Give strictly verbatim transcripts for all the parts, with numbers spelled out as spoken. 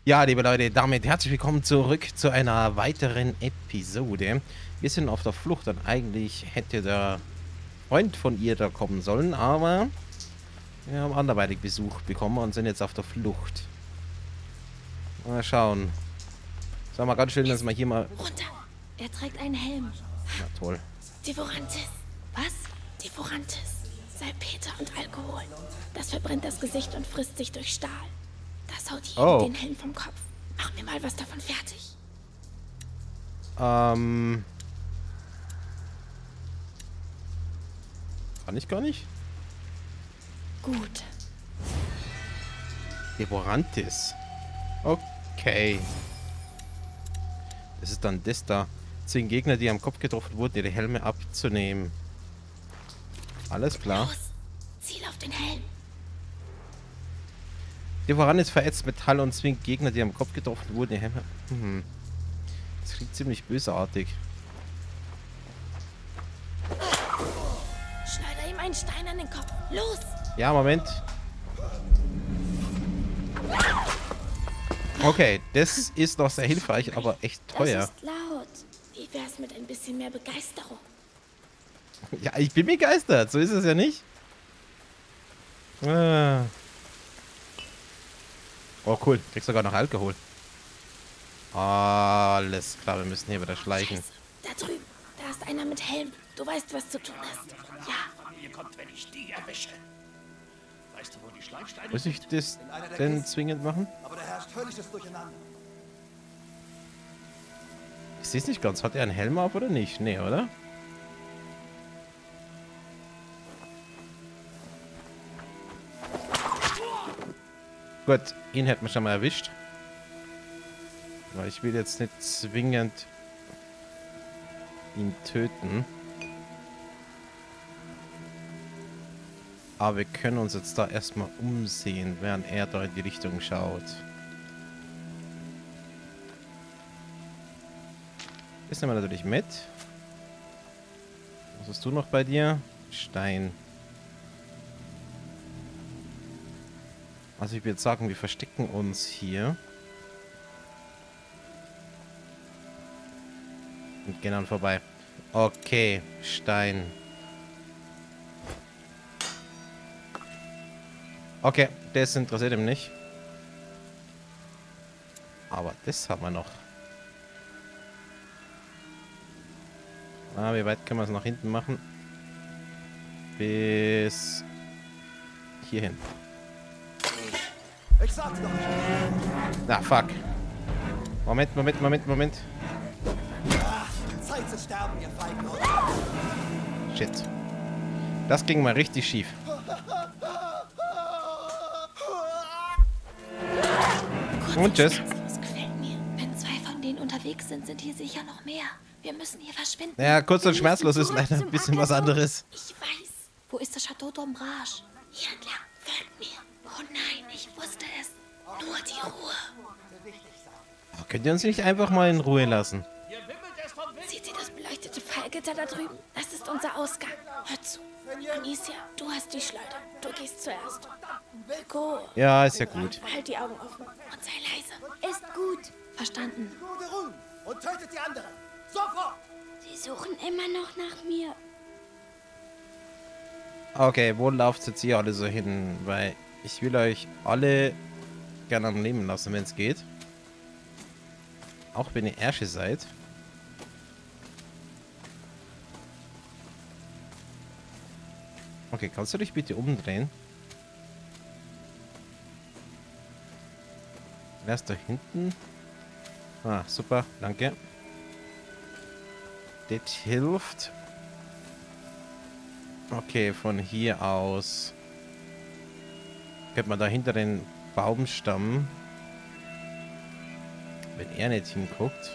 Ja, liebe Leute, damit herzlich willkommen zurück zu einer weiteren Episode. Wir sind auf der Flucht und eigentlich hätte der Freund von ihr da kommen sollen, aber wir haben anderweitig Besuch bekommen und sind jetzt auf der Flucht. Mal schauen. Sag mal ganz schön, dass wir hier mal... Runter! Er trägt einen Helm. Na toll. Devorantis. Was? Devorantis. Salpeter und Alkohol. Das verbrennt das Gesicht und frisst sich durch Stahl. Das haut jedem Oh. den Helm vom Kopf. Mach mir mal was davon fertig. Ähm... Kann ich gar nicht? Gut. Devorantis. Okay. Das ist dann das da. Zehn Gegner, die am Kopf getroffen wurden, ihre Helme abzunehmen. Alles klar. Los! Ziel auf den Helm. Devorantis verätzt Metall und zwingt Gegner, die am Kopf getroffen wurden, ihre Helme... Hm. Das klingt ziemlich bösartig. Schneider ihm einen Stein an den Kopf. Los! Ja, Moment. Okay, das ist noch sehr hilfreich, aber echt teuer. Das ist laut. Wie wär's mit ein bisschen mehr Begeisterung? Ja, ich bin begeistert. So ist es ja nicht. Ah. Oh, cool. Kriegst sogar noch Alkohol. Alles klar, wir müssen hier wieder schleichen. Scheiße. Da drüben. Da ist einer mit Helm. Du weißt, was zu tun ist. Ja. Hier kommt, wenn ich die erwische. Weißt du, wo die Schleimsteine Muss ich sind? das denn zwingend machen? Aber da herrscht höllisches Durcheinander. Ich sehe es nicht ganz. Hat er einen Helm auf oder nicht? Nee, oder? Gut, ihn hätten wir schon mal erwischt. Aber ich will jetzt nicht zwingend ihn töten. Aber wir können uns jetzt da erstmal umsehen, während er da in die Richtung schaut. Das nehmen wir natürlich mit. Was hast du noch bei dir? Stein. Also ich würde sagen, wir verstecken uns hier. Und gehen dann vorbei. Okay, Stein. Okay, das interessiert ihn nicht. Aber das haben wir noch. Ah, wie weit können wir es nach hinten machen? Bis hierhin. Ich sag's doch. Ah, fuck. Moment, Moment, Moment, Moment. Zeit zu sterben, ihr Feiglinge. Shit. Das ging mal richtig schief. Und tschüss. Das gefällt mir. Wenn zwei von denen unterwegs sind, sind hier sicher noch mehr. Wir müssen hier verschwinden. Ja, kurz und Wir schmerzlos müssen ist leider zurück ein bisschen zum was Ackerbau. anderes. Ich weiß. Wo ist das Chateau d'Ombrage? Hier entlang. Folgt mir. Oh nein, ich wusste es. Nur die Ruhe. Oh, könnt ihr uns nicht einfach mal in Ruhe lassen? Hier wimmelt es vom Wind. Seht ihr das beleuchtete Pfeilgitter da drüben? Das ist unser Ausgang. Hör zu. Amicia, du hast die Schleuder. Du gehst zuerst. Go. Ja, ist ja gut. Halt die Augen offen und sei leise. Ist gut. Verstanden. Gute Ruhe und tötet die anderen. Sofort! Sie suchen immer noch nach mir. Okay, wo lauft jetzt hier alle so hin? Weil ich will euch alle gerne am Leben lassen, wenn es geht. Auch wenn ihr Ärsche seid. Okay, kannst du dich bitte umdrehen? Wer ist da hinten? Ah, super, danke. Das hilft. Okay, von hier aus könnte man da hinter den Baumstamm, wenn er nicht hinguckt.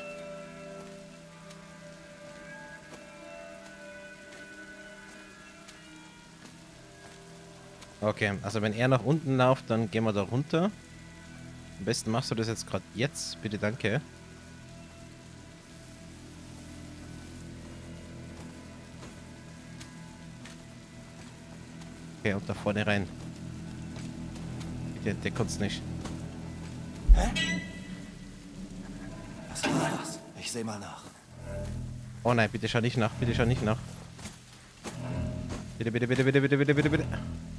Okay, also wenn er nach unten läuft, dann gehen wir da runter. Am besten machst du das jetzt gerade jetzt, bitte, danke. Okay, und da vorne rein. Der, der kann's nicht. Hä? seh mal nach. Oh nein, bitte schau nicht nach, bitte schau nicht nach. Bitte, bitte, bitte, bitte, bitte, bitte, bitte, bitte.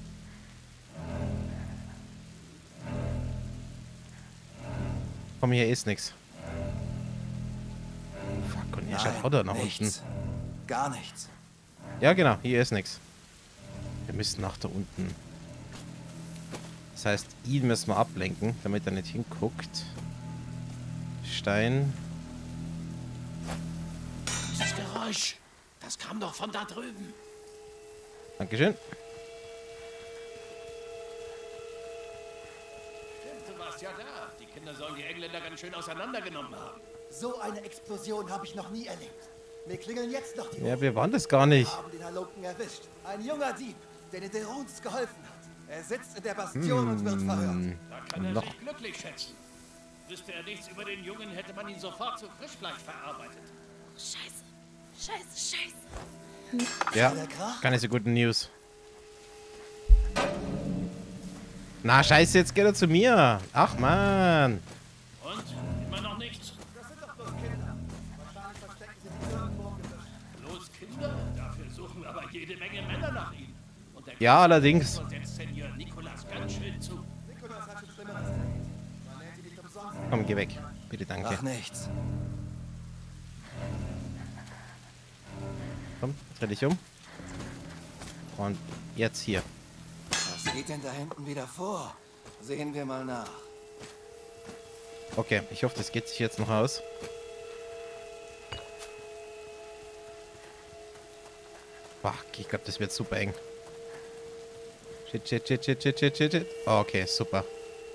Komm, hier ist nichts. Fuck, und hier schaut auch da nach nichts. unten. Gar nichts. Ja, genau, hier ist nichts. Wir müssen nach da unten. Das heißt, ihn müssen wir ablenken, damit er nicht hinguckt. Stein. Dieses Geräusch, das kam doch von da drüben. Dankeschön. Du warst ja da. Die Kinder sollen die Engländer ganz schön auseinandergenommen haben. So eine Explosion habe ich noch nie erlebt. Wir klingeln jetzt noch die Ja, wir waren das gar nicht. Wir haben den Halunken erwischt. Ein junger Dieb, der den Deruns geholfen hat. Er sitzt in der Bastion und wird verhört. Da kann er Noch. sich glücklich schätzen. Wüsste er nichts über den Jungen, hätte man ihn sofort zu Frischfleisch verarbeitet. Scheiße. Scheiße, scheiße. Ja, der Krach? keine so guten News. Na, scheiße, jetzt geht er zu mir. Ach, Mann. Und? Immer noch nichts? Das sind doch bloß Kinder. Wahrscheinlich verstecken sie sich irgendwo im Gebüsch. Bloß Kinder? Dafür suchen aber jede Menge Männer nach ihnen. Und der Ja, allerdings. und setzt Senior Nicolas ganz schön zu. Nikolas hat schon Schlimmeres erlebt. Man nennt ihn nicht umsonst. Komm, geh weg. Bitte, danke. Ach, nichts. Komm, dreh dich um. Und jetzt hier. Was geht denn da hinten wieder vor? Sehen wir mal nach. Okay, ich hoffe, das geht sich jetzt noch aus. Fuck, ich glaube, das wird super eng. Shit, shit, shit, shit, shit, shit, shit, shit. Okay, super.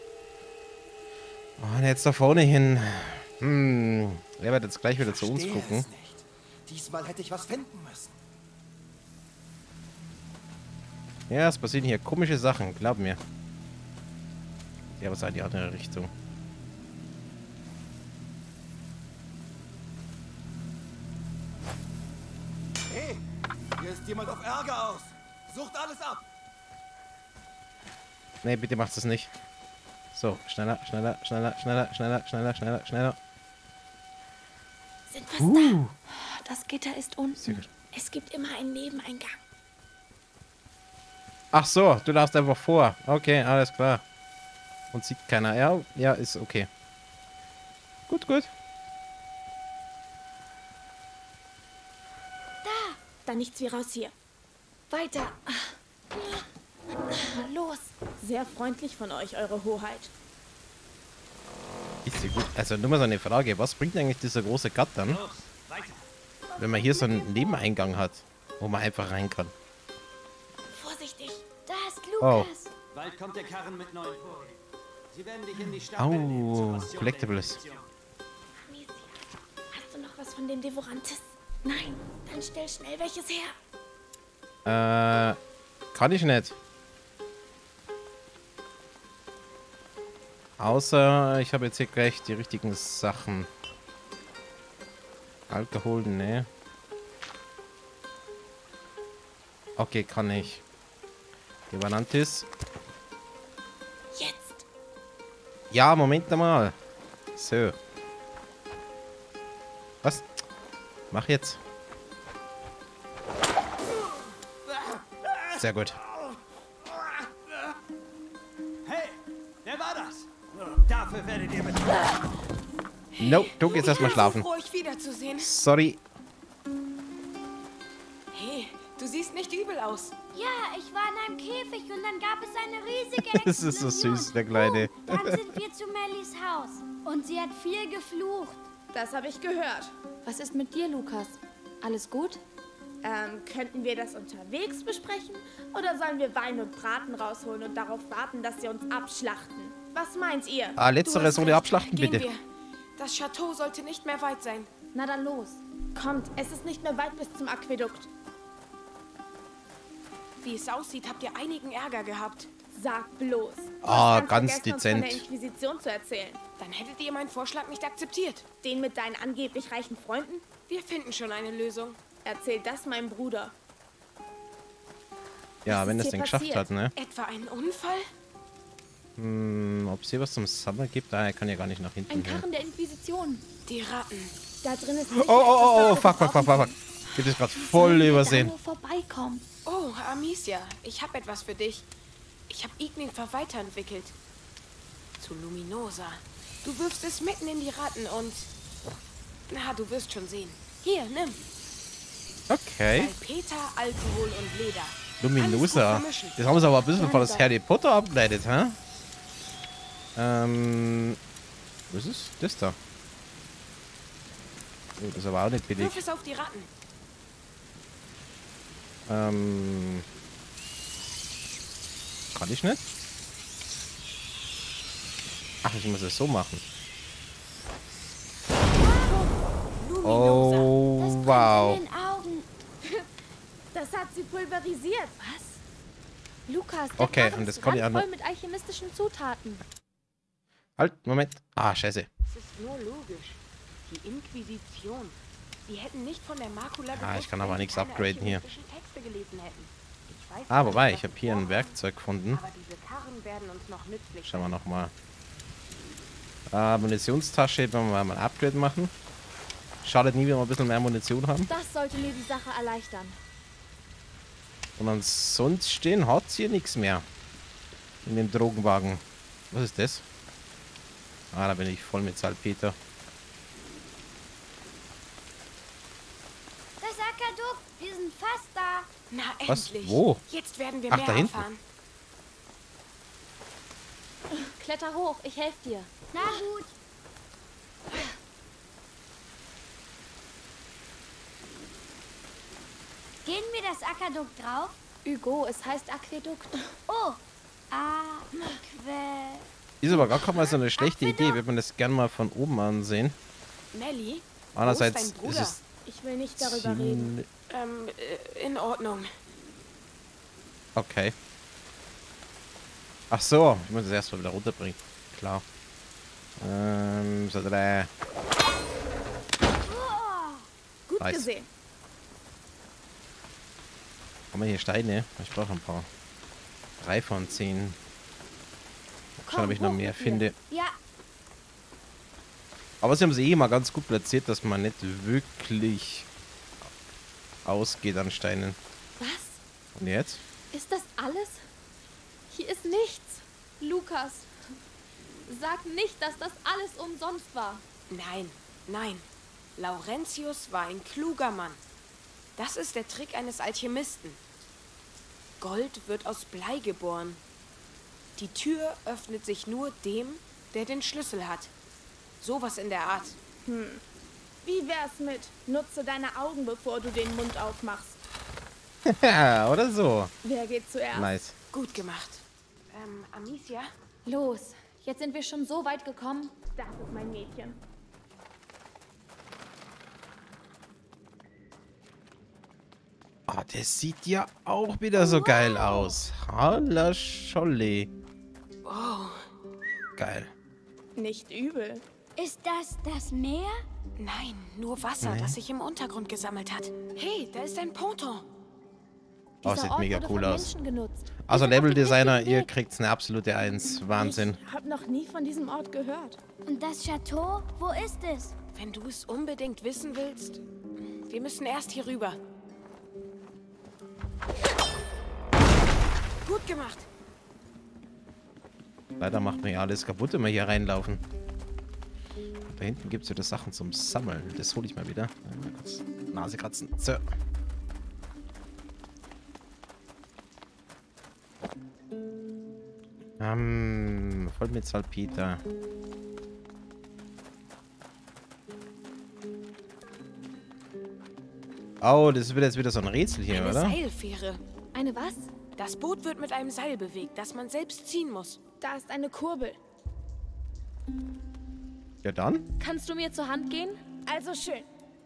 Und jetzt da vorne hin. Hm, er wird jetzt gleich wieder zu uns Verstehe gucken. es nicht. Diesmal hätte ich was finden müssen. Ja, es passieren hier komische Sachen, glaub mir. Ja, aber es ist in die andere Richtung. Hey, hier ist jemand auf Ärger aus. Sucht alles ab. Nee, bitte macht es nicht. So, schneller, schneller, schneller, schneller, schneller, schneller, schneller, schneller. Sind fast Uh, da. Das Gitter ist sehr unten. gut. Es gibt immer einen Nebeneingang. Ach so, du darfst einfach vor. Okay, alles klar. Und sieht keiner. Ja, ja, ist okay. Gut, gut. Da! Dann nichts wie raus hier. Weiter. Los. Sehr freundlich von euch, Eure Hoheit. Ist ja gut. Also nur mal so eine Frage. Was bringt eigentlich dieser große Gattern, Los, weiter. wenn man hier so einen Nebeneingang hat, wo man einfach rein kann? Vorsichtig. Da ist Oh. Lukas. Bald kommt der Karren mit neuen Vorräten. Sie werden dich in die Stadt Au, mitnehmen zur Ration Collectibles. der Inquisition. Amicia, hast du noch was von den Devorantes? Nein, dann stell schnell welches her. Äh, kann ich nicht. Außer, ich habe jetzt hier gleich die richtigen Sachen. Alkohol, ne. Okay, kann ich. Devorantis. Jetzt. Ja, Moment mal. So. Was? Mach jetzt. Sehr gut. Hey, wer war das? Dafür werdet ihr bezahlen. No, du gehst erstmal schlafen. Froh, euch wiederzusehen. Sorry. Hey, du siehst nicht übel aus. Ja, ich war in einem Käfig und dann gab es eine riesige Explosion. Das ist so süß, der Kleine. Oh, dann sind wir zu Mellys Haus und sie hat viel geflucht. Das habe ich gehört. Was ist mit dir, Lukas? Alles gut? Ähm, könnten wir das unterwegs besprechen? Oder sollen wir Wein und Braten rausholen und darauf warten, dass sie uns abschlachten? Was meint ihr? Ah, Du letzteres hast ohne recht. abschlachten, Gehen bitte. wir. Das Chateau sollte nicht mehr weit sein. Na dann los. Kommt, es ist nicht mehr weit bis zum Aquädukt. Wie es aussieht, habt ihr einigen Ärger gehabt. Sag bloß. Du Ah, hast ganz vergessen, uns dezent. von der Inquisition zu erzählen. Dann hättet ihr meinen Vorschlag nicht akzeptiert. Den mit deinen angeblich reichen Freunden? Wir finden schon eine Lösung. Erzähl das meinem Bruder. Ja, Was wenn ist es hier denn geschafft passiert? hat, ne? Etwa einen Unfall? Hm, ob es hier was zum Sammeln gibt? Ah, er kann ja gar nicht nach hinten Ein gehen. Karren der Inquisition. Die Ratten. Da drin ist Oh, sicher oh, oh, etwas, oh, das wir fuck, fuck, fuck, fuck, fuck. brauchen Ich hab das gerade können. voll Sollen wir übersehen. da nur vorbeikommen? Oh, Amicia, ich habe etwas für dich. Ich habe Ignifer weiterentwickelt. Zu Luminosa. Du wirfst es mitten in die Ratten und... Na, du wirst schon sehen. Hier, nimm. Okay. Salpeter, Alkohol und Leder. Luminosa. Alles gut vermischen. Das haben sie aber ein bisschen von das Harry Potter abgeleitet, hä? Ähm... Was ist das da? Oh, das ist aber auch nicht billig. Wirf es auf die Ratten. Ähm... Kann ich nicht? Ach, ich muss es so machen. Luminosa. Oh, Das brennt wow. in den Augen. Das hat sie pulverisiert. Was? Lukas, der Okay, Karren und das ist kann ich auch randvoll noch- mit alchemistischen Zutaten. Halt, Moment. Ah, scheiße. Es ist nur logisch. Die Inquisition. Sie hätten nicht von der Makula Ah, ich gewusst, kann aber wenn sie nichts keine upgraden hier. alchemistischen Texte gelesen hätten. Ich weiß Ah, nicht, wobei, was ich habe sie hier ein vorhaben, Werkzeug gefunden. Aber diese Karren werden uns noch nützlich Schauen wir sein. nochmal. Äh, Munitionstasche, wenn wir mal ein Upgrade machen. Schadet nie, wenn wir ein bisschen mehr Munition haben. Das sollte mir die Sache erleichtern. Und ansonsten hat hier nichts mehr. In dem Drogenwagen. Was ist das? Ah, da bin ich voll mit Salpeter. Das Aquädukt, wir sind fast da. Na, Was? endlich. Wo? Jetzt werden wir Ach, mehr da hinten. erfahren. Kletter hoch, ich helfe dir. Na gut. Gehen wir das Aquädukt drauf? Hugo, es heißt Aquädukt. Oh, Aquä... Ist aber gar keine mal so eine schlechte Idee, wenn man das gerne mal von oben ansehen. Melly, Andererseits wo ist ist dein Bruder? es Ich will nicht darüber reden. ziemlich... Ähm, äh, in Ordnung. Okay. Ach so, ich muss das erstmal wieder runterbringen. Klar. Ähm, so drei. Gut Nice. gesehen. Haben wir hier Steine? Ich brauche ein paar. Drei von zehn. Schauen, ob ich noch hoch mehr mit mir. finde. Ja, Aber sie haben sie eh mal ganz gut platziert, dass man nicht wirklich ausgeht an Steinen. Was? Und jetzt? Ist das alles? Hier ist nichts. Lukas, sag nicht, dass das alles umsonst war. Nein, nein. Laurentius war ein kluger Mann. Das ist der Trick eines Alchemisten. Gold wird aus Blei geboren. Die Tür öffnet sich nur dem, der den Schlüssel hat. Sowas in der Art. Wie wär's mit, nutze deine Augen, bevor du den Mund aufmachst. Ja, oder so. Wer geht zuerst? Nice. Gut gemacht. Ähm, Amicia? Los, jetzt sind wir schon so weit gekommen. Das ist mein Mädchen. Oh, das sieht ja auch wieder so geil aus. Halla Scholle. Oh, Geil. Nicht übel. ist das das Meer? nein, nur Wasser, das sich im Untergrund gesammelt hat. Hey, da ist ein Ponton. Oh, Dieser sieht Ort mega wurde cool von aus. Menschen genutzt. Also Wir sind auf dem Level-Designer, richtigen ihr Weg. kriegt eine absolute Eins. Wahnsinn. Ich hab noch nie von diesem Ort gehört. Und das Chateau, wo ist es? Wenn du es unbedingt wissen willst, wir müssen erst hier rüber. Gut gemacht. Leider macht mir ja alles kaputt, wenn wir hier reinlaufen. Da hinten gibt es wieder Sachen zum Sammeln. Das hole ich mal wieder. Mal kurz Nase kratzen. So. Ähm, voll mit Salpeter. Oh, das wird jetzt wieder so ein Rätsel hier, Eine oder? Seilfähre. Eine was? Das Boot wird mit einem Seil bewegt, das man selbst ziehen muss. Da ist eine Kurbel. Ja dann. Kannst du mir zur Hand gehen? Also schön.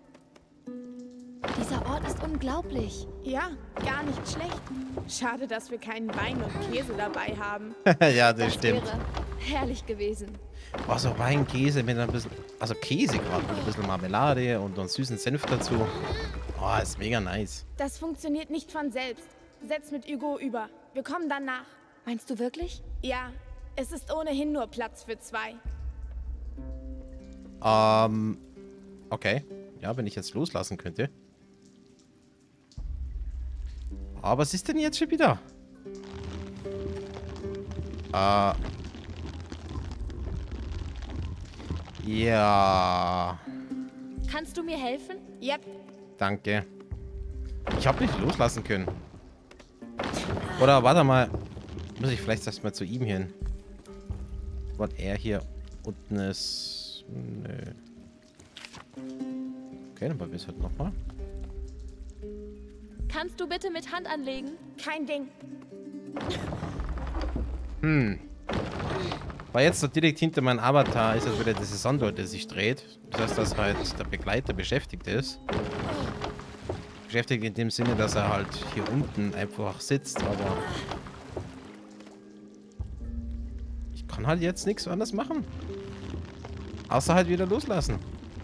Dieser Ort ist unglaublich. Ja, gar nicht schlecht. Schade, dass wir keinen Wein und Käse dabei haben. Ja, das stimmt. Wäre herrlich gewesen. Oh, so Wein, Käse mit ein bisschen, also Käse gerade, mit ein bisschen Marmelade und einen süßen Senf dazu. Oh, ist mega nice. Das funktioniert nicht von selbst. Setz mit Hugo über. Wir kommen dann nach. Meinst du wirklich? Ja, es ist ohnehin nur Platz für zwei. Ähm, Okay. Ja, wenn ich jetzt loslassen könnte. Aber was ist denn jetzt schon wieder? Äh. Ja. Kannst du mir helfen? Yep. Danke. Ich habe nicht loslassen können. Oder warte mal. Muss ich vielleicht erst mal zu ihm hin? Weil er hier unten ist. Nö. Okay, dann probieren wir es halt nochmal. Kannst du bitte mit Hand anlegen? Kein Ding. Hm. Weil jetzt so direkt hinter meinem Avatar ist es wieder diese Sonde, der sich dreht. Das heißt, dass halt der Begleiter beschäftigt ist. Beschäftigt in dem Sinne, dass er halt hier unten einfach sitzt, aber ich kann halt jetzt nichts anderes machen. Außer halt wieder loslassen.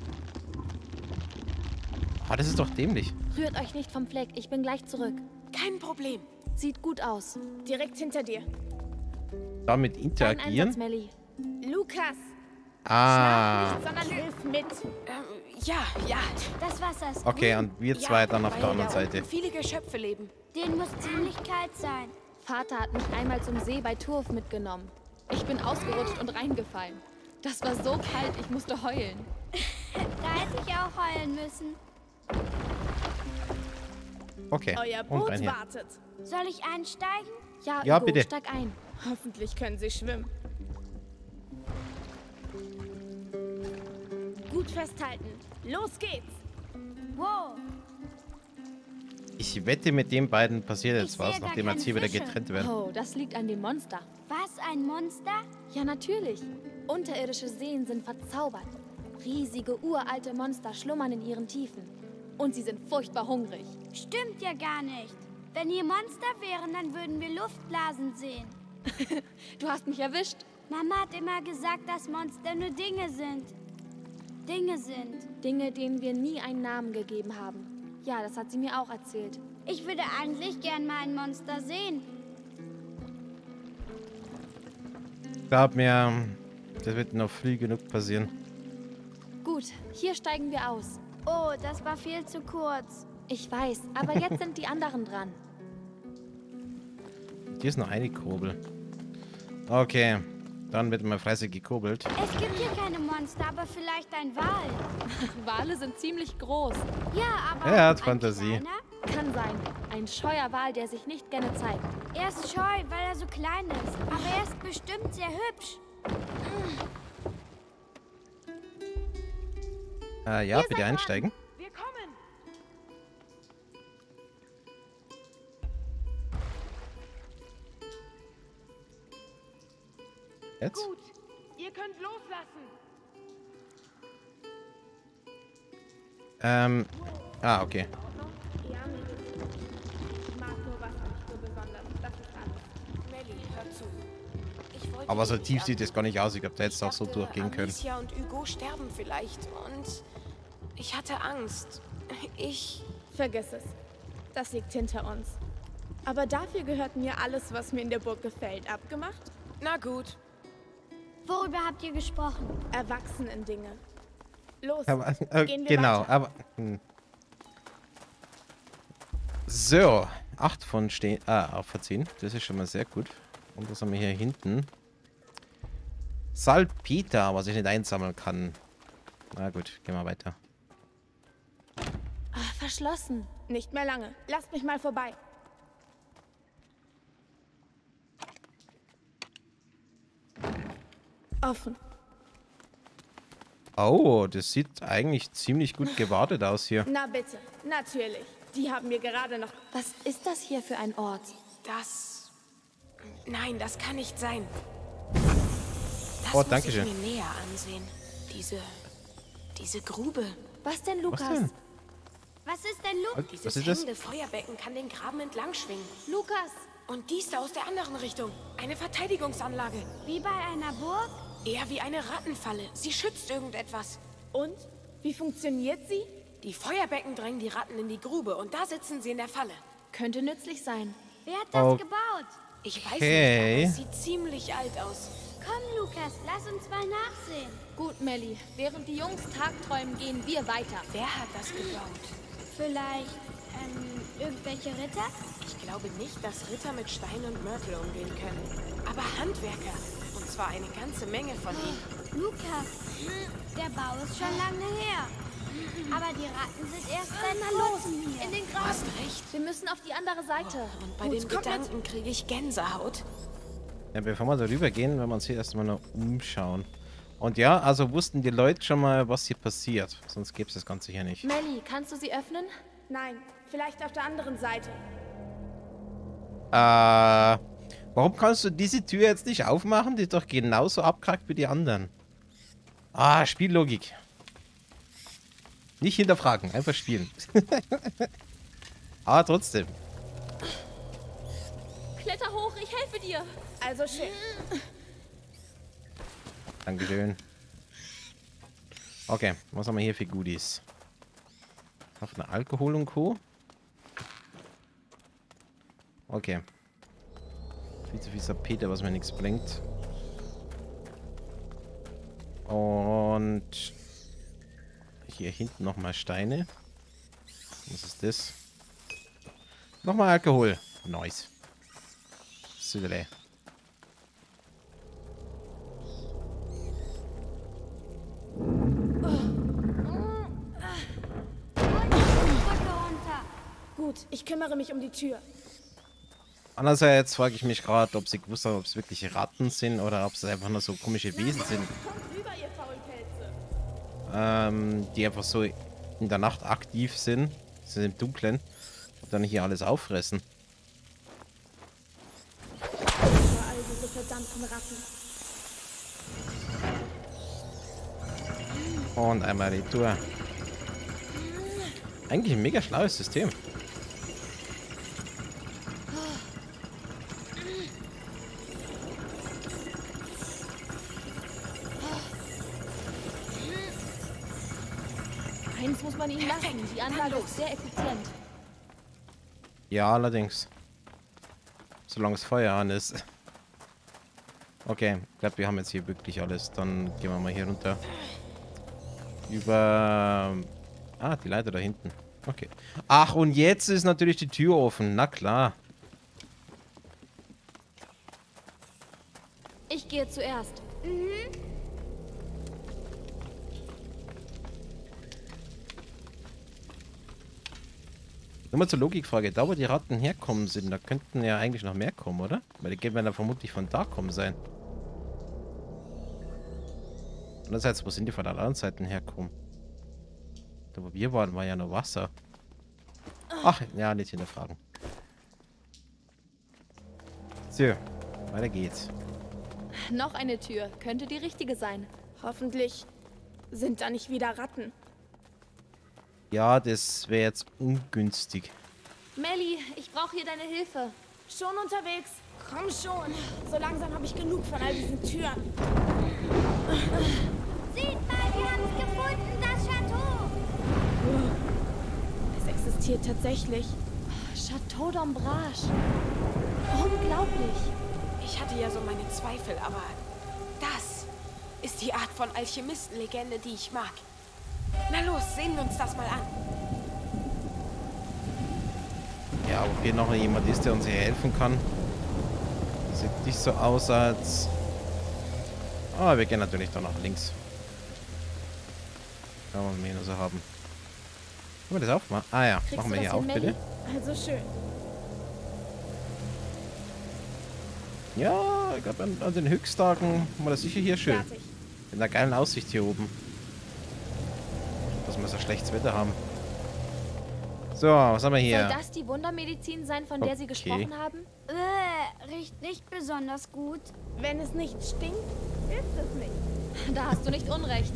Ah, das ist doch dämlich. Rührt euch nicht vom Fleck, ich bin gleich zurück. Kein Problem. Sieht gut aus. Direkt hinter dir. Damit Dein interagieren? Einsatz, Melly. Lukas, Ah. nicht, sondern hilf mit. Ähm, ja, ja. Das Wasser ist Okay, grün. und wir zwei dann auf weil der anderen da Seite. unten viele Geschöpfe leben. Den muss ziemlich kalt sein. Vater hat mich einmal zum See bei Turf mitgenommen. Ich bin ausgerutscht und reingefallen. Das war so kalt, ich musste heulen. Da hätte ich auch heulen müssen. Okay, Euer und Boot rein hier. wartet. Soll ich einsteigen? Ja, Ja, Hugo, bitte. steig ein. Hoffentlich können Sie schwimmen. Gut festhalten. Los geht's. Wow. Ich wette, mit den beiden passiert Ich jetzt was, sehe gar nachdem wir jetzt hier keine wieder Fische. getrennt werden. Oh, das liegt an dem Monster. Was, ein Monster? Ja, natürlich. Unterirdische Seen sind verzaubert. Riesige, uralte Monster schlummern in ihren Tiefen. Und sie sind furchtbar hungrig. Stimmt ja gar nicht. Wenn hier Monster wären, dann würden wir Luftblasen sehen. Du hast mich erwischt. Mama hat immer gesagt, dass Monster nur Dinge sind. Dinge sind. Dinge, denen wir nie einen Namen gegeben haben. Ja, das hat sie mir auch erzählt. Ich würde eigentlich gern mal ein Monster sehen. Glaub mir, das wird noch früh genug passieren. Gut, hier steigen wir aus. Oh, das war viel zu kurz. Ich weiß, aber jetzt sind die anderen dran. Hier ist noch eine Kurbel. Okay, dann wird mal fleißig gekurbelt. Es gibt hier keine Monster, aber vielleicht ein Wal. Wale sind ziemlich groß. Ja, aber Er hat ein Fantasie. kleiner? Kann sein. Ein scheuer Wal, der sich nicht gerne zeigt. Er ist scheu, weil er so klein ist. Aber er ist bestimmt sehr hübsch. Äh, ja, Ihr bitte seid dran. einsteigen. Wir kommen. Jetzt? Gut, ihr könnt loslassen. Ähm, ah, okay. Ja, mir geht's gut. Ich mag nur Wasser nicht so besonders. Das ist alles. Melly, hör zu. Ich wollte Aber so dich tief nicht sieht es gar nicht aus. Ich glaube, da Ich hätte es auch so dachte, durchgehen können. Alicia und Hugo sterben vielleicht und ich hatte Angst. Ich... Vergiss es. Das liegt hinter uns. Aber dafür gehört mir alles, was mir in der Burg gefällt, abgemacht? Na gut. Worüber habt ihr gesprochen? Erwachsenen-Dinge. Los, Aber, äh, gehen wir genau, weiter. aber. Hm. So, acht von stehen. Ah, von zehn. Das ist schon mal sehr gut. Und was haben wir hier hinten? Salpeter, was ich nicht einsammeln kann. Na gut, gehen wir weiter. Ah, verschlossen. Nicht mehr lange. Lasst mich mal vorbei. Offen. Oh, das sieht eigentlich ziemlich gut gewartet aus hier. Na bitte, natürlich. Die haben mir gerade noch... Was ist das hier für ein Ort? Das... Nein, das kann nicht sein. Das Oh, muss danke ich schön. mir näher ansehen. Diese... Diese Grube. Was denn, Was Lukas? denn? Was ist denn Luke? Dieses Was ist das? hängende Feuerbecken kann den Graben entlang schwingen. Lukas! Und dies da aus der anderen Richtung. Eine Verteidigungsanlage. Wie bei einer Burg? Eher wie eine Rattenfalle. Sie schützt irgendetwas. Und? Wie funktioniert sie? Die Feuerbecken drängen die Ratten in die Grube und da sitzen sie in der Falle. Könnte nützlich sein. Wer hat das Oh. gebaut? Ich weiß Okay. nicht, aber es sieht ziemlich alt aus. Komm, Lukas, lass uns mal nachsehen. Gut, Melly. Während die Jungs tagträumen, gehen wir weiter. Wer hat das gebaut? Vielleicht, ähm, irgendwelche Ritter? Ich glaube nicht, dass Ritter mit Stein und Mörtel umgehen können. Aber Handwerker. Und zwar eine ganze Menge von ihnen. Lukas, der Bau ist schon lange her. Aber die Ratten sind erst seit Na los, kurzem hier. in den Du Graben. hast recht. Wir müssen auf die andere Seite. Und bei Gut, den kommt mit. Gedanken kriege ich Gänsehaut. Ja, bevor wir darüber gehen, werden wir uns hier erstmal noch umschauen. Und ja, also wussten die Leute schon mal, was hier passiert. Sonst gäbe es das Ganze hier nicht. Melly, kannst du sie öffnen? Nein, vielleicht auf der anderen Seite. Äh, warum kannst du diese Tür jetzt nicht aufmachen? Die ist doch genauso abgekackt wie die anderen. Ah, Spiellogik. Nicht hinterfragen, einfach spielen. Aber trotzdem. Kletter hoch, ich helfe dir. Also schön. Dankeschön. Okay, was haben wir hier für Goodies? Noch eine Alkohol und Co. Okay. Viel zu viel Sapete, was mir nichts bringt. Und hier hinten nochmal Steine. Was ist das? Nochmal Alkohol. Nice. Südele. Gut, ich kümmere mich um die Tür. Andererseits frage ich mich gerade, ob sie gewusst haben, ob es wirklich Ratten sind oder ob es einfach nur so komische Wesen sind. Kommt rüber, ihr Faulpelze. Ähm, die einfach so in der Nacht aktiv sind. Sind im Dunkeln. Und dann hier alles auffressen. Überall diese verdammten Ratten. Und einmal die Tour. Eigentlich ein mega schlaues System. Eins muss man ihnen lassen. Die Anlage ist sehr effizient. Ja, allerdings. Solange es Feuer an ist. Okay, ich glaube, wir haben jetzt hier wirklich alles. Dann gehen wir mal hier runter. Über... Ah, die Leiter da hinten. Okay. Ach, und jetzt ist natürlich die Tür offen. Na klar. Ich gehe zuerst. Nur mal zur Logikfrage. Da, wo die Ratten herkommen sind, da könnten ja eigentlich noch mehr kommen, oder? Weil die werden ja vermutlich von da kommen sein. Andererseits, wo sind die von der anderen Seite herkommen? Da, wo wir waren, war ja nur Wasser. Ach, ja, nicht hinterfragen. So, weiter geht's. Noch eine Tür. Könnte die richtige sein. Hoffentlich sind da nicht wieder Ratten. Ja, das wäre jetzt ungünstig. Melly, ich brauche hier deine Hilfe. Schon unterwegs. Komm schon. So langsam habe ich genug von all diesen Türen. Seht mal, wir haben es gefunden, das Chateau. Es existiert tatsächlich. Chateau d'Ombrage. Unglaublich. Ich hatte ja so meine Zweifel, aber das ist die Art von Alchemistenlegende, die ich mag. Na los, sehen wir uns das mal an. Ja, ob hier noch jemand ist, der uns hier helfen kann. Sieht nicht so aus, als... Ah, wir gehen natürlich da nach links. Schauen wir mal, was wir hier noch so haben. Können wir das aufmachen? Ah ja, Kriegst machen du wir das hier hin, auf, bitte. Melly? Also schön. Ja, ich glaube, an, an den Höchsttagen haben wir das sicher hier schön. Fertig. Mit einer geilen Aussicht hier oben. Dass wir so schlechtes Wetter haben. So, was haben wir hier? Soll das die Wundermedizin sein, von der Sie Okay. gesprochen haben? Äh, riecht nicht besonders gut. Wenn es nicht stinkt, ist es nicht. Da hast du nicht unrecht.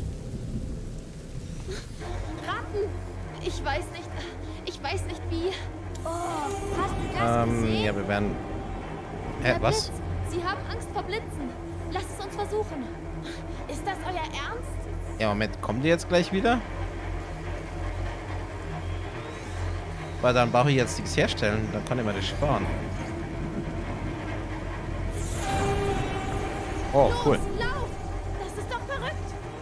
Ratten! Ich weiß nicht. Ich weiß nicht wie. Oh, hast du das Ähm, gesehen? ja, wir werden... Hä, Der was? Blitz. Sie haben Angst vor Blitzen. Lasst es uns versuchen. Ist das euer Ernst? Ja, Moment, kommen die jetzt gleich wieder? Weil dann brauche ich jetzt nichts herstellen, dann kann ich mir das sparen. Oh, Los, cool. lauf! Das ist doch verrückt!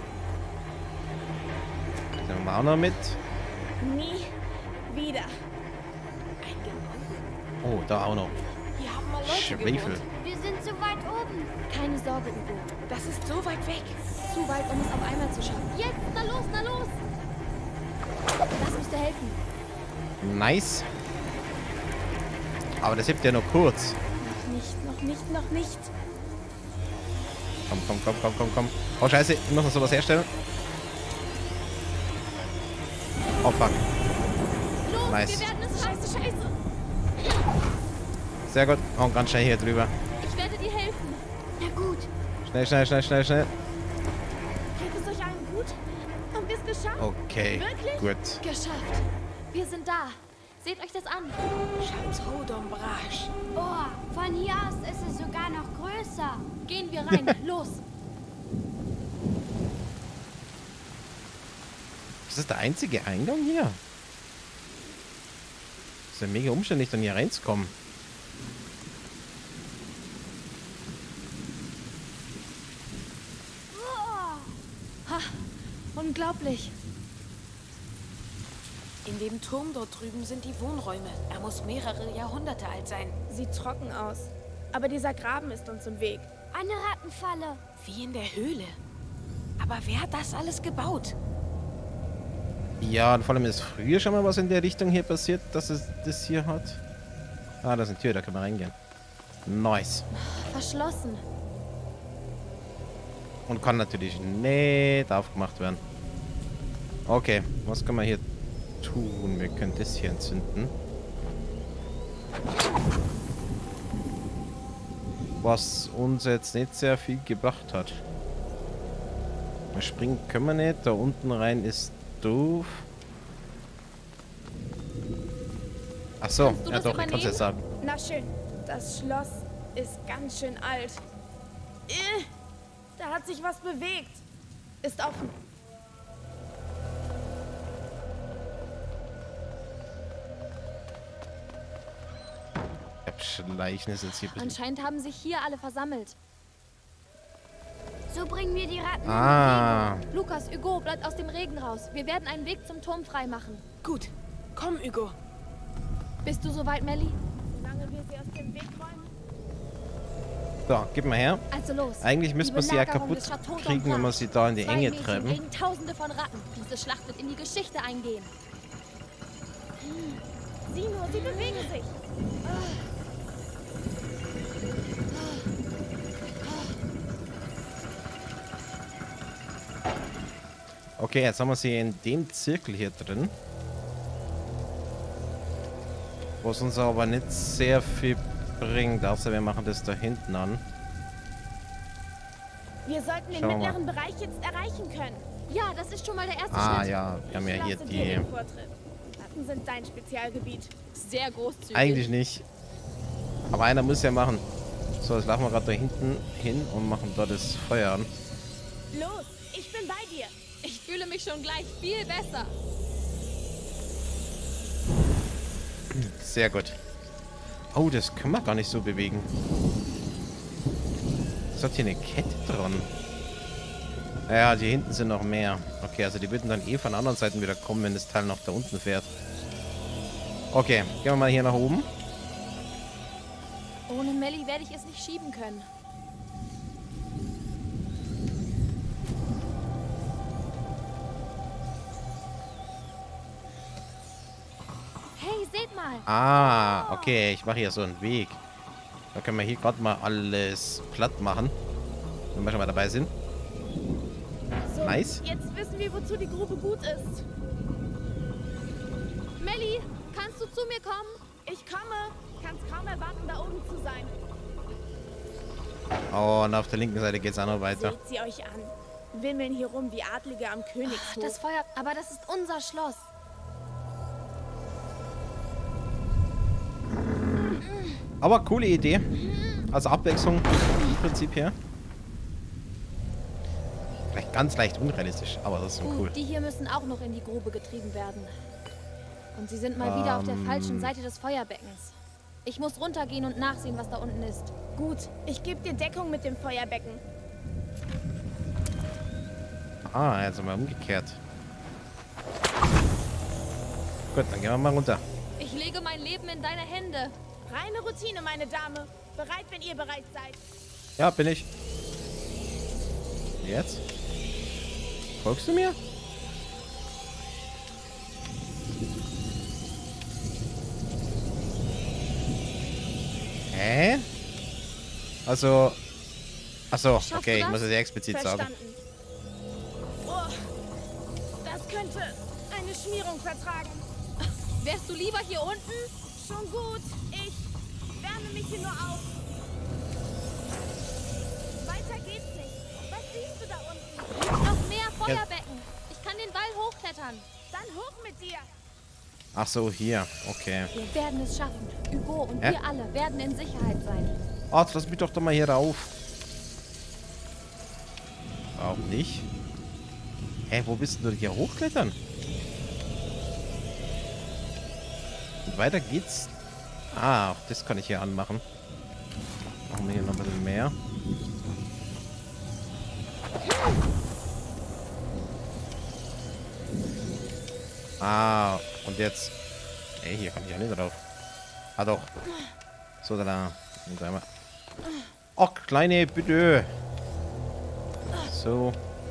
Das nehmen wir auch noch mit. Nie wieder. Ein Gebäude. Oh, da auch noch. Hier haben mal Leute Schwefel. gewohnt. Wir sind zu weit oben. Keine Sorge, Ugo. Das ist so weit weg. Zu weit, um es auf einmal zu schaffen. Jetzt, na los, na los! Das müsste helfen. Nice. Aber das hebt ja nur kurz. Noch nicht, noch nicht, noch nicht. Komm, komm, komm, komm, komm, komm. Oh, scheiße. Ich muss noch sowas herstellen. Oh, fuck. Los, Nice. wir werden es scheiße, scheiße. Sehr gut. Oh, ganz schnell hier drüber. Ich werde dir helfen. Na gut. Schnell, schnell, schnell, schnell, schnell. Geht es euch allen gut? Haben wir es geschafft? Okay. Wirklich? Gut. Geschafft. Wir sind da. Seht euch das an. Chateau d'Ombrage. Oh, von hier aus ist es sogar noch größer. Gehen wir rein. Los. Das ist der einzige Eingang hier. Das ist ja mega umständlich, dann hier reinzukommen. Ha, unglaublich. In dem Turm dort drüben sind die Wohnräume. Er muss mehrere Jahrhunderte alt sein. Sieht trocken aus. Aber dieser Graben ist uns im Weg. Eine Rattenfalle. Wie in der Höhle. Aber wer hat das alles gebaut? Ja, und vor allem ist früher schon mal was in der Richtung hier passiert, dass es das hier hat. Ah, da ist eine Tür, da können wir reingehen. Nice. Verschlossen. Und kann natürlich nicht aufgemacht werden. Okay, was können wir hier tun? Wir können das hier entzünden. Was uns jetzt nicht sehr viel gebracht hat. Springen können wir nicht. Da unten rein ist doof. Ach so, Kannst du ja das doch, ich kann es übernehmen? jetzt sagen. Na schön. Das Schloss ist ganz schön alt. Äh, da hat sich was bewegt. Ist offen. Schleichen ist jetzt hier ein bisschen. Anscheinend haben sich hier alle versammelt. So bringen wir die Ratten Ah, Lukas, Hugo, bleibt aus dem Regen raus. Wir werden einen Weg zum Turm freimachen. Gut. Komm, Hugo. Bist du soweit, Melli? Solange wir sie aus dem Weg räumen. so, gib mal her. Also los. Eigentlich müsste Die man sie ja Belagerung kaputt des Chateau kriegen, wenn wir d'Ombrage. sie da in die Zwei Enge Mädchen treiben. gegen Tausende von Ratten. Diese Schlacht wird in die Geschichte eingehen. Hm. Sieh nur, sie bewegen sich. Okay, jetzt haben wir sie in dem Zirkel hier drin. Was uns aber nicht sehr viel bringt, außer wir machen das da hinten an. Wir sollten den Schauen wir mittleren Bereich jetzt erreichen können. Ja, das ist schon mal der erste Ah Schritt. ja, wir haben ja Ich hier lasse dir die... den Vortritt. Ratten sind dein Spezialgebiet. Sehr großzügig. Eigentlich nicht. Aber einer muss ja machen. So, jetzt laufen wir gerade da hinten hin und machen da das Feuer an. Los, ich bin bei dir. Ich fühle mich schon gleich viel besser. Sehr gut. Oh, das können wir gar nicht so bewegen. Es hat hier eine Kette dran. Ja, die hinten sind noch mehr. Okay, also die würden dann eh von anderen Seiten wieder kommen, wenn das Teil noch da unten fährt. Okay, gehen wir mal hier nach oben. Ohne Melli werde ich es nicht schieben können. Hey, seht mal. Ah, okay, ich mache hier so einen Weg. Da können wir hier gerade mal alles platt machen. Wenn wir schon mal dabei sind. So, Nice. jetzt wissen wir, wozu die Grube gut ist. Melli, kannst du zu mir kommen? Ich komme. Kannst kaum erwarten, da oben zu sein. Oh, und auf der linken Seite geht es auch noch weiter. Seht sie euch an. Wimmeln hier rum wie Adlige am Königshof. Das Feuer, aber das ist unser Schloss. Aber coole Idee. Also Abwechslung im Prinzip her. Vielleicht ganz leicht unrealistisch, aber das ist schon cool. Gut, die hier müssen auch noch in die Grube getrieben werden. Und sie sind mal wieder auf der Ähm. falschen Seite des Feuerbeckens. Ich muss runtergehen und nachsehen, was da unten ist. Gut, ich gebe dir Deckung mit dem Feuerbecken. Ah, also mal umgekehrt. Gut, dann gehen wir mal runter. Ich lege mein Leben in deine Hände. Reine Routine, meine Dame. Bereit, wenn ihr bereit seid. Ja, bin ich. Jetzt? Folgst du mir? Hä? Also... Achso, Schaffst okay, du ich das? muss es ja explizit sagen. Verstanden. Oh, das könnte eine Schmierung vertragen. Wärst du lieber hier unten? Schon gut. Ich wärme mich hier nur auf. Weiter geht's nicht. Was siehst du da unten? Noch mehr Feuerbecken. Ich kann den Wall hochklettern. Dann hoch mit dir. Ach so, hier. Okay. Wir werden es schaffen. Hugo und Hä? wir alle werden in Sicherheit sein. Oh, lass mich doch doch mal hier rauf. Auch nicht. Hä, wo bist du denn hier hochklettern? Und weiter geht's. Ah, auch das kann ich hier anmachen. Machen wir hier noch ein bisschen mehr. Ah, und jetzt... Ey, hier kann ich ja nicht drauf. Ah, doch. So, da. Und einmal. Oh, kleine, bitte. So.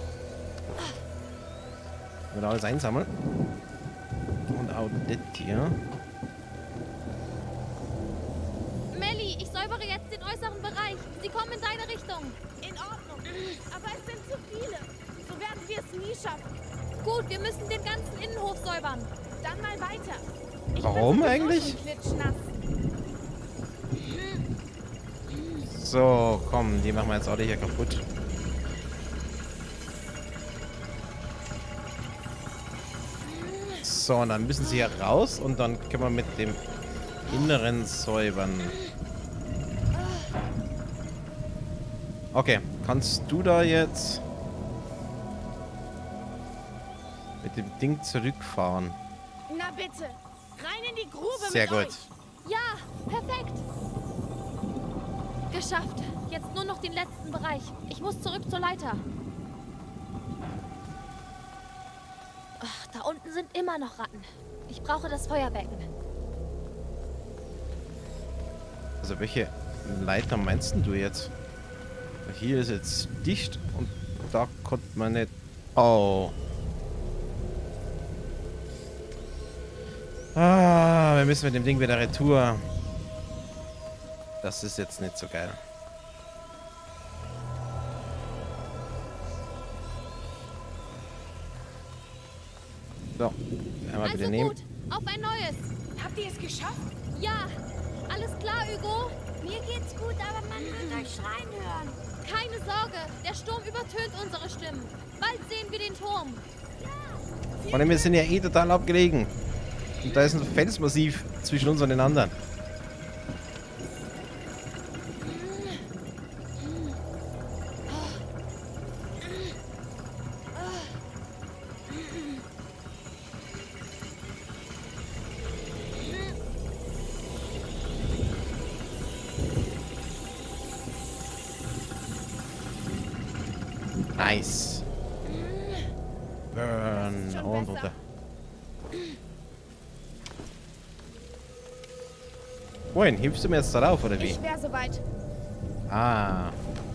Wieder alles einsammeln. Und auch das hier. Melli, ich säubere jetzt den äußeren Bereich. Sie kommen in deine Richtung. In Ordnung. Aber es sind zu viele. So werden wir es nie schaffen. Gut, wir müssen den ganzen Innenhof säubern. Dann mal weiter. Ich Warum bin sowieso eigentlich? schon klitschnass. So, komm, die machen wir jetzt alle hier kaputt. So, und dann müssen sie hier raus und dann können wir mit dem Inneren säubern. Okay, kannst du da jetzt mit dem Ding zurückfahren? Na bitte. Rein in die Grube Sehr mit gut. euch. Ja, perfekt. Geschafft. Jetzt nur noch den letzten Bereich. Ich muss zurück zur Leiter. Ach, da unten sind immer noch Ratten. Ich brauche das Feuerbecken. Also welche Leiter meinst denn du jetzt? Hier ist jetzt dicht und da konnte man nicht... Oh. Ah, wir müssen mit dem Ding wieder retour. Das ist jetzt nicht so geil. So, einmal Also bitte nehmen. gut, auf ein neues. Habt ihr es geschafft? Ja, alles klar, Hugo? Mir geht's gut, aber man wird euch schreien hören. Keine Sorge, der Sturm übertönt unsere Stimmen. Bald sehen wir den Turm. Vor allem, wir sind ja eh total abgelegen. Und da ist ein Felsmassiv zwischen uns und den anderen. Nice. Burn. schon Und besser. runter. Wohin? Hilfst du mir jetzt darauf, oder wie? Ich wäre soweit. Ah.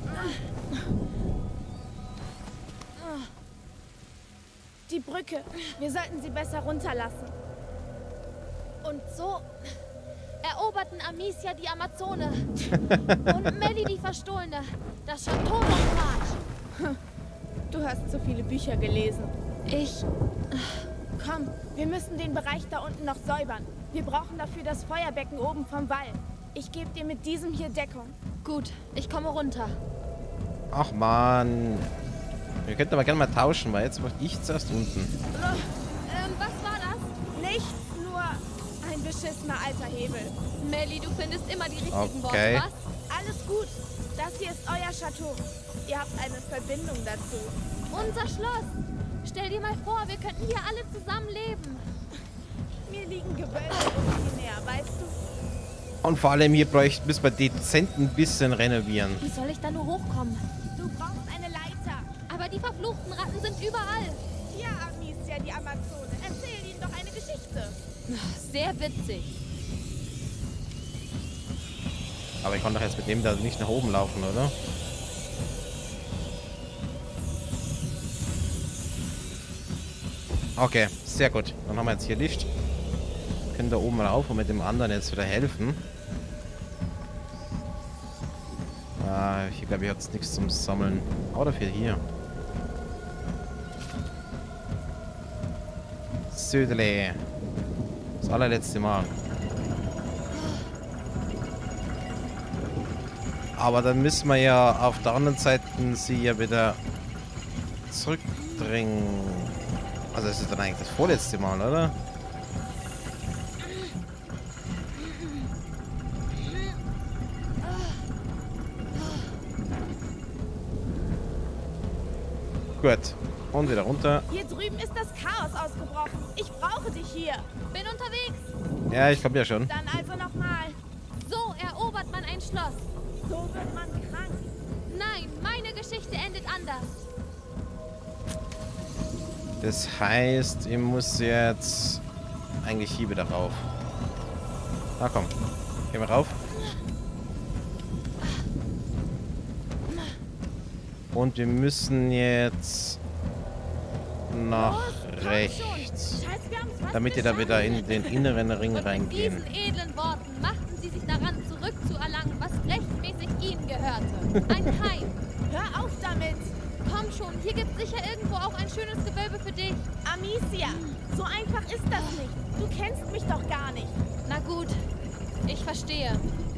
Die Brücke. Wir sollten sie besser runterlassen. Und so eroberten Amicia die Amazone und Melli die Verstohlene. Das Chateau Montmartre. Du hast zu viele Bücher gelesen. Ich... Komm, wir müssen den Bereich da unten noch säubern. Wir brauchen dafür das Feuerbecken oben vom Wall. Ich gebe dir mit diesem hier Deckung. Gut, ich komme runter. Ach man. Wir könnten aber gerne mal tauschen, weil jetzt mach ich zuerst unten. Ähm, was war das? Nichts, nur ein beschissener alter Hebel. Melli, du findest immer die richtigen Okay. Worte, was? Alles gut. Das hier ist euer Chateau. Ihr habt eine Verbindung dazu. Unser Schloss. Stell dir mal vor, wir könnten hier alle zusammen leben. Mir liegen Gewölbe irgendwie näher, weißt du? Und vor allem hier bräuchten, müssen wir dezent ein bisschen renovieren. Wie soll ich da nur hochkommen? Du brauchst eine Leiter. Aber aber die verfluchten Ratten sind überall. Ja, Amicia, die Amazone. Erzähl ihnen doch eine Geschichte. Sehr witzig. Aber ich konnte doch jetzt mit dem da nicht nach oben laufen, oder? Okay, sehr gut. Dann haben wir jetzt hier Licht. Können da oben rauf und mit dem anderen jetzt wieder helfen. Ah, hier glaube ich hat es nichts zum Sammeln. Aber dafür hier. Södele. Das allerletzte Mal. Aber dann müssen wir ja auf der anderen Seite sie ja wieder zurückdrängen. Also das ist dann eigentlich das vorletzte Mal, oder? Gut. Und wieder runter. Hier drüben ist das Chaos ausgebrochen. Ich brauche dich hier. Bin unterwegs. Ja, ich komme ja schon. Dann also nochmal. So erobert man ein Schloss. So wird man krank. Nein, meine Geschichte endet anders. Das heißt, ich muss jetzt eigentlich hier wieder rauf. Na komm. Gehen wir rauf. Und wir müssen jetzt nach rechts. Scheiße, wir haben's fast Damit wir da wieder in den inneren Ring Und mit reingehen. diesen edlen Worten machten sie sich daran, zurückzuerlangen, was rechtmäßig ihnen gehörte. Ein Heim. Hör auf damit. Komm schon, hier gibt sicher irgendwo auch ein schönes Gewölbe für dich. Amicia, so einfach ist das nicht. Du kennst mich doch gar nicht. Na gut, ich verstehe.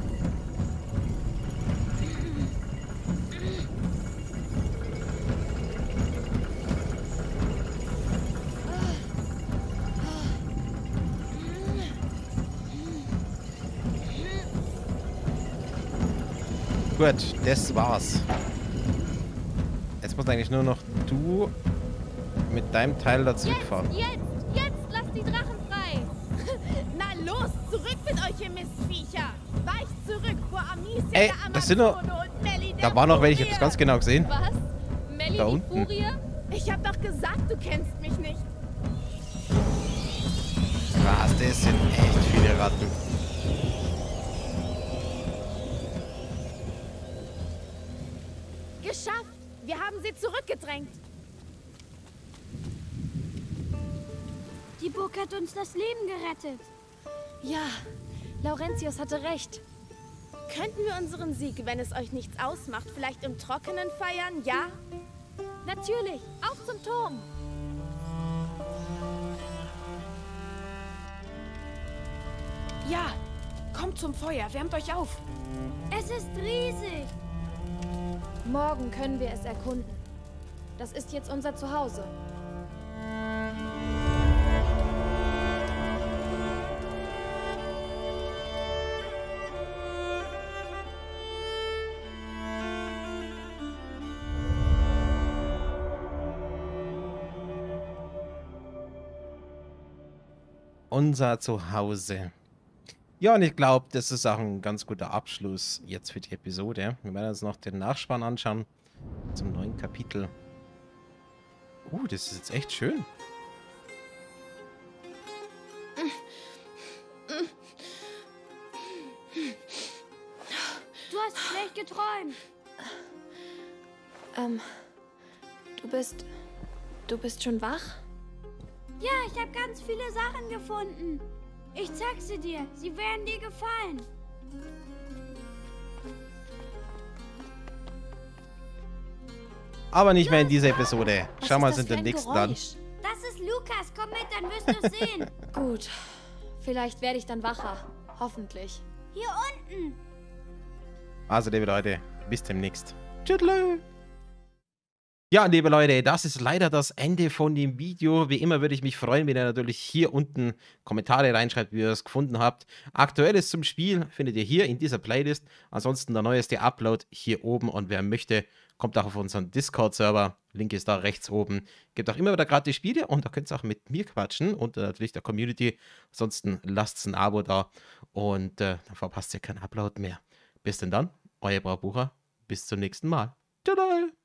Gut, das war's. Jetzt muss eigentlich nur noch du mit deinem Teil da zurückfahren. Jetzt, jetzt, jetzt, lass die Drachen frei. Na los, zurück mit euch, ihr Mistviecher. Weicht zurück vor Amicia, Ey, der das sind nur- Amazone und Melly, Da der war noch welche, ich Furie. hab's ganz genau gesehen. Was? Melly Da die unten. Furie? Ich hab doch gesagt, du kennst mich nicht. Was, das sind echt viele Ratten. Geschafft. Wir haben sie zurückgedrängt. Die Burg hat uns das Leben gerettet. Ja, Laurentius hatte recht. Könnten wir unseren Sieg, wenn es euch nichts ausmacht, vielleicht im Trockenen feiern, ja? Natürlich, auf zum Turm. Ja, kommt zum Feuer, wärmt euch auf. Es ist riesig. Morgen können wir es erkunden. Das ist jetzt unser Zuhause. Unser Zuhause. Ja, und ich glaube, das ist auch ein ganz guter Abschluss jetzt für die Episode. Wir werden uns noch den Nachspann anschauen zum neuen Kapitel. Uh, das ist jetzt echt schön. Du hast schlecht geträumt. Ähm, du bist... Du bist schon wach? Ja, ich habe ganz viele Sachen gefunden. Ich zeig sie dir. Sie werden dir gefallen. Aber nicht mehr in dieser Episode. Schauen wir uns in den nächsten an. Das ist Lukas. Komm mit, dann wirst du es sehen. Gut. Vielleicht werde ich dann wacher. Hoffentlich. Hier unten. Also, liebe Leute, bis demnächst. Tschüss. Ja, liebe Leute, das ist leider das Ende von dem Video. Wie immer würde ich mich freuen, wenn ihr natürlich hier unten Kommentare reinschreibt, wie ihr es gefunden habt. Aktuelles zum Spiel findet ihr hier in dieser Playlist. Ansonsten der neueste Upload hier oben. Und wer möchte, kommt auch auf unseren Discord-Server. Link ist da rechts oben. Gibt auch immer wieder gratis Spiele und da könnt ihr auch mit mir quatschen und äh, natürlich der Community. Ansonsten lasst ein Abo da und äh, dann verpasst ihr keinen Upload mehr. Bis denn dann, euer Braubucher. Bis zum nächsten Mal. Tschüss.